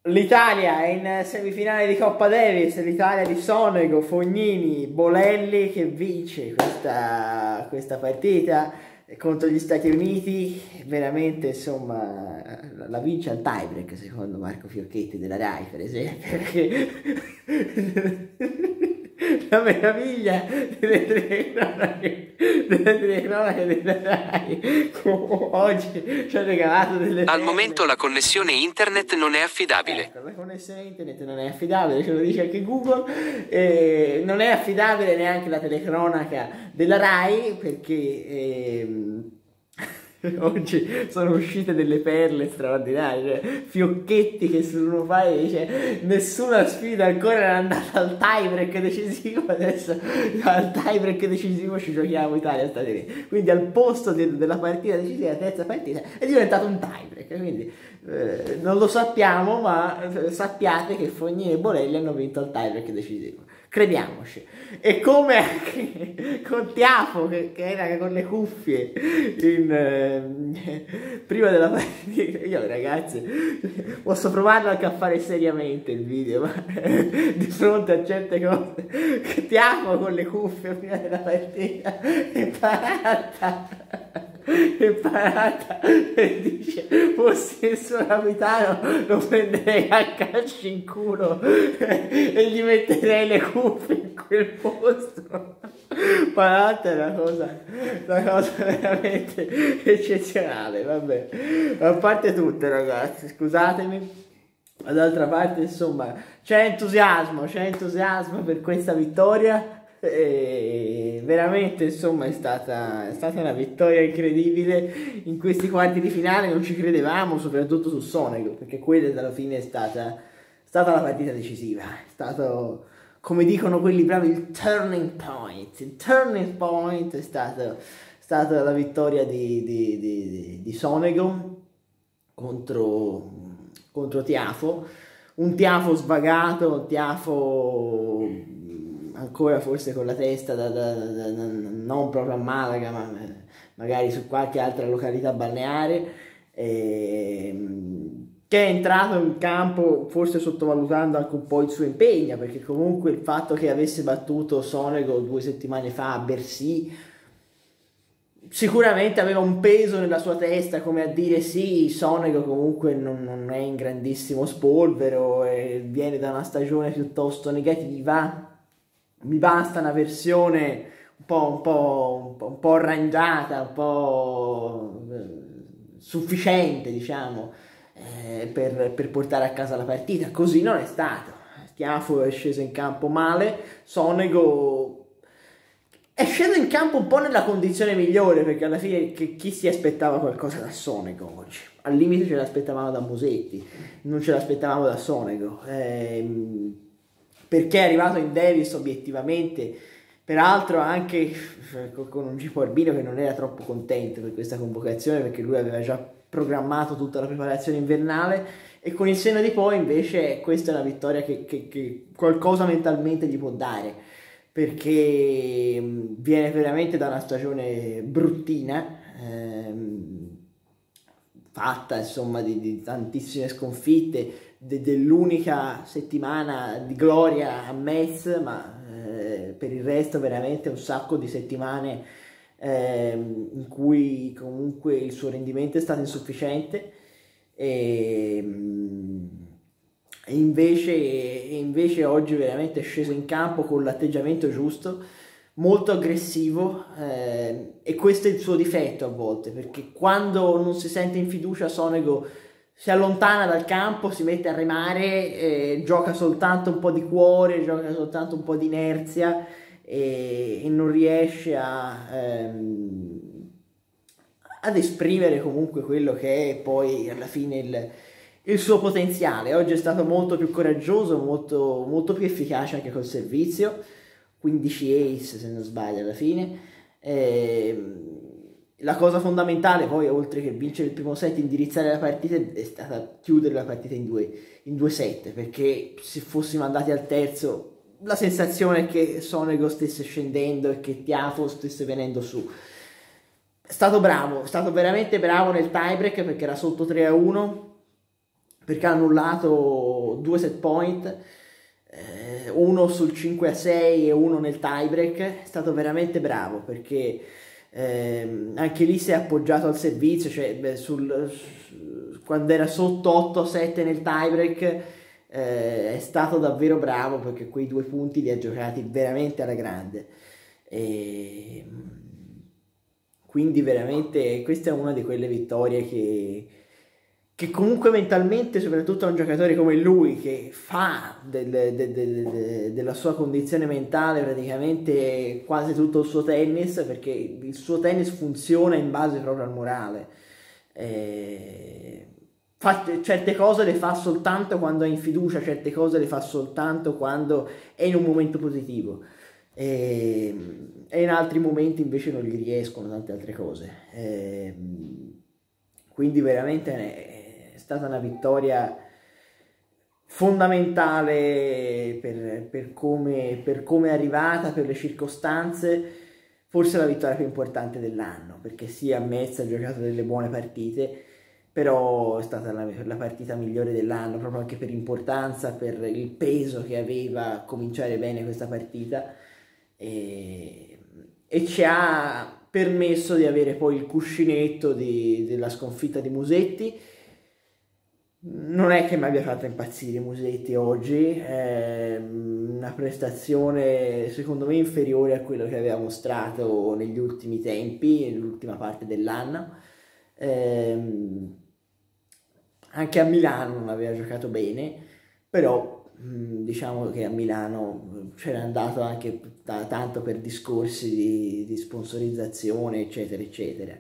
L'Italia è in semifinale di Coppa Davis, l'Italia di Sonego, Fognini, Bolelli che vince questa partita contro gli Stati Uniti. Veramente, insomma, la vince al tiebreak secondo Marco Fiocchetti della Rai, per esempio, perché la meraviglia delle telecronache della Rai oggi ci ha regalato delle Al perle. momento la connessione internet non è affidabile. Ecco, la connessione internet non è affidabile, ce lo dice anche Google, non è affidabile neanche la telecronaca della Rai perché oggi sono uscite delle perle straordinarie, cioè Fiocchetti che su uno fai dice nessuna sfida ancora è andata al tiebreak decisivo, adesso al tiebreak decisivo ci giochiamo Italia-Stati Uniti, quindi al posto della partita decisiva, la terza partita è diventato un tiebreak, quindi non lo sappiamo, ma sappiate che Fognini e Bolelli hanno vinto il tiebreak decisivo. Crediamoci. E come anche con Tiafo che era con le cuffie prima della partita. Io ragazzi posso provarlo anche a fare seriamente il video, ma di fronte a certe cose Tiafo con le cuffie prima della partita è parata e dice fossi il suo capitano lo prenderei a calci in culo e gli metterei le cuffie in quel posto. Parata è una cosa veramente eccezionale, vabbè, a parte tutte ragazzi, scusatemi. D'altra parte, insomma, c'è entusiasmo per questa vittoria. E veramente, insomma, è stata una vittoria incredibile. In questi quarti di finale non ci credevamo, soprattutto su Sonego, perché quella alla fine è stata la partita decisiva. È stato, come dicono quelli bravi, il turning point. Il turning point è stata la vittoria di Sonego contro Tiafo, un Tiafo svagato, un Tiafo ancora forse con la testa non proprio a Malaga, ma magari su qualche altra località balneare, che è entrato in campo forse sottovalutando anche un po' il suo impegno, perché comunque il fatto che avesse battuto Sonego 2 settimane fa a Bercy sicuramente aveva un peso nella sua testa, come a dire sì, Sonego comunque non è in grandissimo spolvero e viene da una stagione piuttosto negativa, mi basta una versione un po' arrangiata, un po' sufficiente, diciamo, per portare a casa la partita. Così non è stato. Tiafo è sceso in campo male, Sonego è sceso in campo un po' nella condizione migliore, perché alla fine chi si aspettava qualcosa da Sonego oggi? Al limite ce l'aspettavamo da Musetti, non ce l'aspettavamo da Sonego, perché è arrivato in Davis obiettivamente, peraltro anche con un Gipo Arbino che non era troppo contento per questa convocazione, perché lui aveva già programmato tutta la preparazione invernale, e con il senno di poi invece questa è una vittoria che qualcosa mentalmente gli può dare, perché viene veramente da una stagione bruttina, fatta insomma di tantissime sconfitte, dell'unica settimana di gloria a Metz, ma per il resto veramente un sacco di settimane in cui comunque il suo rendimento è stato insufficiente. E invece oggi veramente è sceso in campo con l'atteggiamento giusto, molto aggressivo, e questo è il suo difetto a volte, perché quando non si sente in fiducia Sonego si allontana dal campo, si mette a remare, gioca soltanto un po' di cuore, gioca soltanto un po' di inerzia, e non riesce ad esprimere comunque quello che è poi alla fine il suo potenziale. Oggi è stato molto più coraggioso, molto, molto più efficace anche col servizio, 15 ace se non sbaglio alla fine. La cosa fondamentale poi, oltre che vincere il primo set, indirizzare la partita, è stata chiudere la partita in due set, perché se fossimo andati al terzo la sensazione è che Sonego stesse scendendo e che Tiafo stesse venendo su. È stato bravo, è stato veramente bravo nel tiebreak, perché era sotto 3-1, perché ha annullato 2 set point, uno sul 5-6 e uno nel tiebreak. È stato veramente bravo, perché anche lì si è appoggiato al servizio, cioè quando era sotto 8-7 nel tiebreak, è stato davvero bravo, perché quei 2 punti li ha giocati veramente alla grande. E quindi veramente questa è una di quelle vittorie che comunque mentalmente, soprattutto a un giocatore come lui, che fa della sua condizione mentale praticamente quasi tutto il suo tennis, perché il suo tennis funziona in base proprio al morale. Certe cose le fa soltanto quando è in fiducia, certe cose le fa soltanto quando è in un momento positivo, e in altri momenti invece non gli riescono tante altre cose. Quindi veramente è stata una vittoria fondamentale per come è arrivata, per le circostanze. Forse la vittoria più importante dell'anno, perché sì, a Metz ha giocato delle buone partite, però è stata la partita migliore dell'anno, proprio anche per importanza, per il peso che aveva a cominciare bene questa partita, e ci ha permesso di avere poi il cuscinetto della sconfitta di Musetti. Non è che mi abbia fatto impazzire Musetti oggi, è una prestazione secondo me inferiore a quello che aveva mostrato negli ultimi tempi, nell'ultima parte dell'anno. Anche a Milano non aveva giocato bene, però diciamo che a Milano c'era andato anche tanto per discorsi di sponsorizzazione, eccetera, eccetera.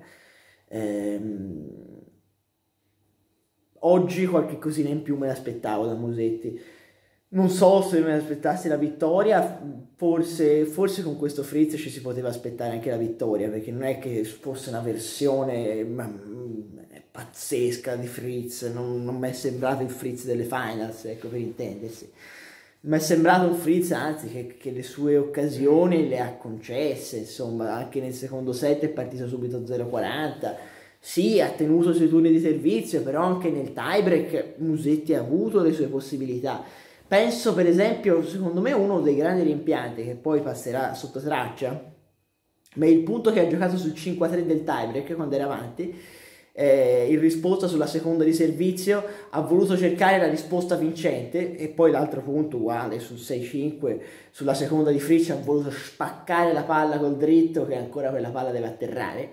Oggi qualche cosina in più me l'aspettavo da Musetti. Non so se me l'aspettassi la vittoria, forse con questo Fritz ci si poteva aspettare anche la vittoria, perché non è che fosse una versione pazzesca di Fritz, non mi è sembrato il Fritz delle finals, ecco, per intendersi. Mi è sembrato un Fritz, anzi, che le sue occasioni le ha concesse, insomma, anche nel secondo set è partito subito 0-40, sì, ha tenuto sui turni di servizio, però anche nel tiebreak Musetti ha avuto le sue possibilità. Penso per esempio, secondo me uno dei grandi rimpianti, che poi passerà sotto traccia, ma è il punto che ha giocato sul 5-3 del tiebreak quando era avanti, in risposta sulla seconda di servizio ha voluto cercare la risposta vincente, e poi l'altro punto uguale sul 6-5 sulla seconda di Fritz ha voluto spaccare la palla col dritto, che ancora quella palla deve atterrare,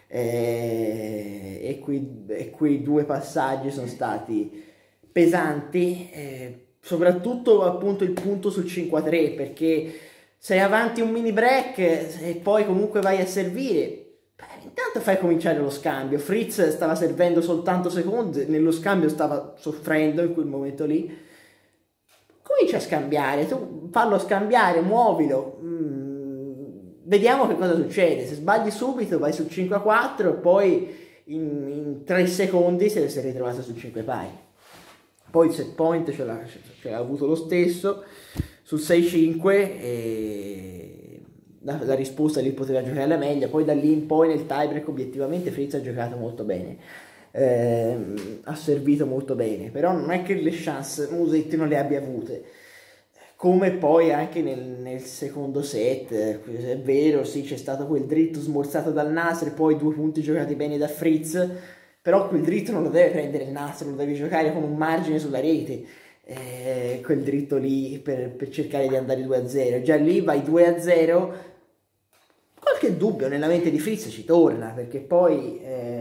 e quei 2 passaggi sono stati pesanti, soprattutto appunto il punto sul 5-3, perché sei avanti un mini break e poi comunque vai a servire. Intanto fai cominciare lo scambio. Fritz stava servendo soltanto secondi, nello scambio stava soffrendo in quel momento lì. Comincia a scambiare, tu fallo scambiare, muovilo, vediamo che cosa succede. Se sbagli subito vai sul 5-4 e poi in 3 secondi se si è ritrovato sul 5 pari. Poi il set point ce l'ha avuto lo stesso sul 6-5, e la risposta lì poteva giocare alla meglio. Poi da lì in poi nel tiebreak obiettivamente Fritz ha giocato molto bene, ha servito molto bene, però non è che le chance Musetti non le abbia avute, come poi anche nel secondo set. È vero, sì, c'è stato quel dritto smorzato dal Nasr, poi 2 punti giocati bene da Fritz, però quel dritto non lo deve prendere il Nasr, lo deve giocare con un margine sulla rete, quel dritto lì per cercare di andare 2-0. Già lì vai 2-0, qualche dubbio nella mente di Fritz ci torna, perché poi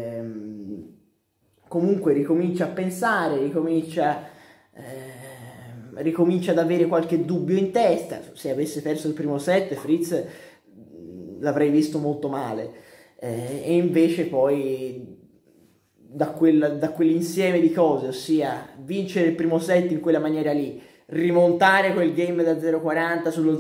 comunque ricomincia a pensare, ricomincia ad avere qualche dubbio in testa. Se avesse perso il primo set Fritz l'avrei visto molto male, e invece poi da quell'insieme di cose, ossia vincere il primo set in quella maniera lì, rimontare quel game da 0-40 sullo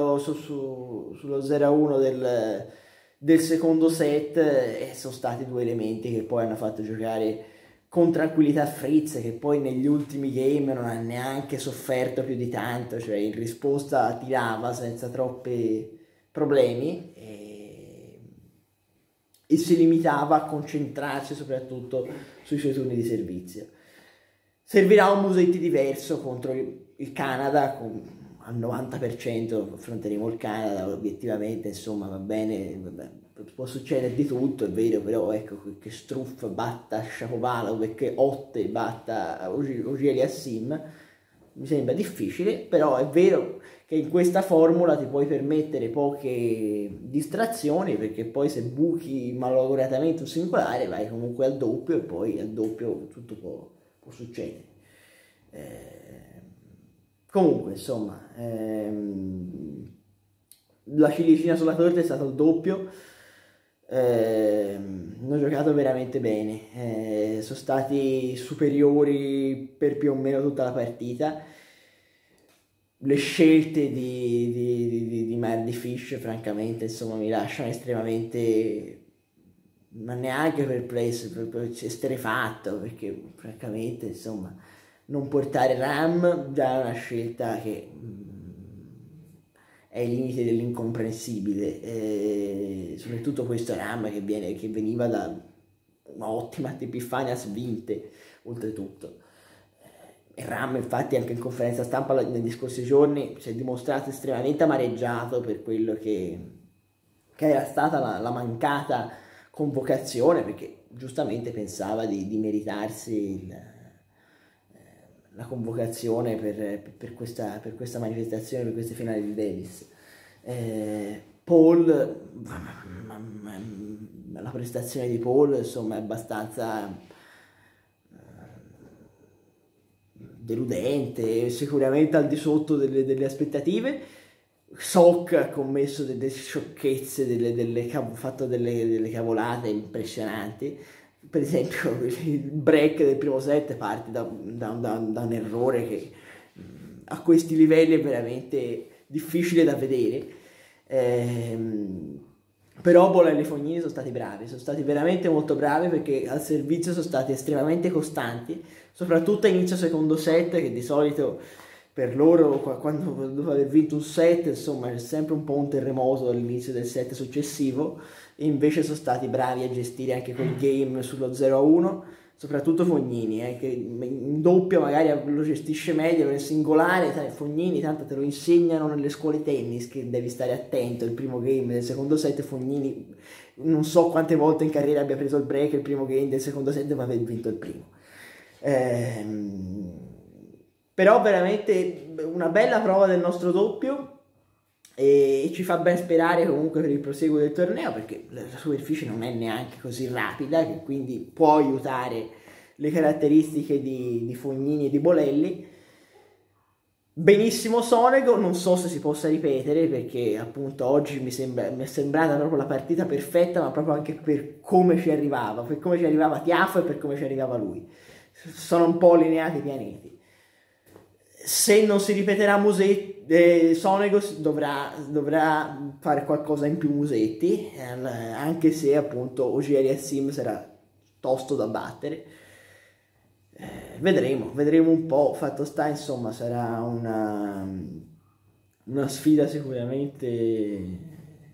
0-1 del secondo set, sono stati 2 elementi che poi hanno fatto giocare con tranquillità Fritz, che poi negli ultimi game non ha neanche sofferto più di tanto, cioè in risposta tirava senza troppi problemi, e si limitava a concentrarsi soprattutto sui suoi turni di servizio. servirà un Musetti diverso contro il Canada, al 90% affronteremo il Canada, obiettivamente, insomma, va bene, può succedere di tutto, è vero, però ecco che Struff batta Shapovalov e che Otte batta Auger-Aliassime mi sembra difficile, però è vero che in questa formula ti puoi permettere poche distrazioni, perché poi se buchi malauguratamente un singolare vai comunque al doppio, e poi al doppio tutto può succedere. Comunque, insomma, la ciliegina sulla torta è stato il doppio. Hanno giocato veramente bene, sono stati superiori per più o meno tutta la partita. Le scelte di Mardy Fish, francamente, insomma, mi lasciano estremamente, ma neanche perplesso, esterrefatto, perché francamente, insomma, non portare Ram già è una scelta che è ai limiti dell'incomprensibile, soprattutto questo Ram che veniva da un'ottima TP Finals vinte, oltretutto. E Ram, infatti, anche in conferenza stampa negli scorsi giorni si è dimostrato estremamente amareggiato per quello che era stata la mancata convocazione, perché giustamente pensava di meritarsi la convocazione per questa manifestazione, per queste finali di Davis. Paul, la prestazione di Paul, insomma, è abbastanza deludente, sicuramente al di sotto delle aspettative. Sok ha commesso delle sciocchezze, fatto delle cavolate impressionanti. Per esempio il break del primo set parte da un errore che a questi livelli è veramente difficile da vedere, però Bolelli e Fognini sono stati bravi, sono stati veramente molto bravi, perché al servizio sono stati estremamente costanti, soprattutto a inizio secondo set, che di solito per loro, quando dopo aver vinto un set, insomma, c'è sempre un po' un terremoto all'inizio del set successivo, e invece sono stati bravi a gestire anche quel game sullo 0-1, soprattutto Fognini, che in doppio magari lo gestisce meglio, nel singolare, Fognini tanto te lo insegnano nelle scuole tennis, che devi stare attento, il primo game del secondo set, Fognini non so quante volte in carriera abbia preso il break, il primo game del secondo set, ma aver vinto il primo. Però veramente una bella prova del nostro doppio, e ci fa ben sperare comunque per il proseguo del torneo, perché la superficie non è neanche così rapida, che quindi può aiutare le caratteristiche di Fognini e di Bolelli. Benissimo Sonego, non so se si possa ripetere, perché appunto oggi mi è sembrata proprio la partita perfetta, ma proprio anche per come ci arrivava Tiafoe e per come ci arrivava lui. Sono un po' allineati i pianeti. Se non si ripeterà Sonego dovrà fare qualcosa in più Musetti, anche se appunto Auger-Aliassime sarà tosto da battere. Vedremo un po'. Fatto sta, insomma, sarà una sfida sicuramente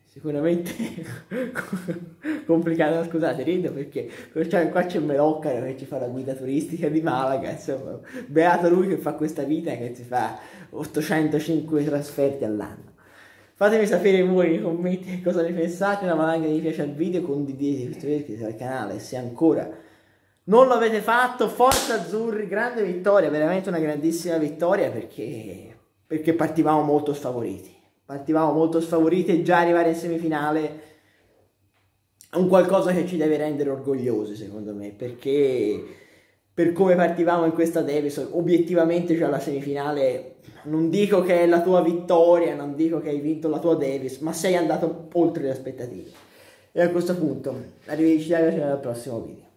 complicata. Scusate, rido perché qua c'è Meloccaro che ci fa la guida turistica di Malaga, insomma, beato lui che fa questa vita, che si fa 805 trasferte all'anno. Fatemi sapere voi nei commenti cosa ne pensate, una valanga di mi piace al video, condividete questo video, iscrivetevi al canale, e se ancora non lo avete fatto, forza azzurri, grande vittoria, veramente una grandissima vittoria, perché partivamo molto sfavoriti. E già arrivare in semifinale è un qualcosa che ci deve rendere orgogliosi, secondo me, perché per come partivamo in questa Davis, obiettivamente già la semifinale, non dico che è la tua vittoria, non dico che hai vinto la tua Davis, ma sei andato oltre le aspettative. E a questo punto, arrivederci, ragazzi, al prossimo video.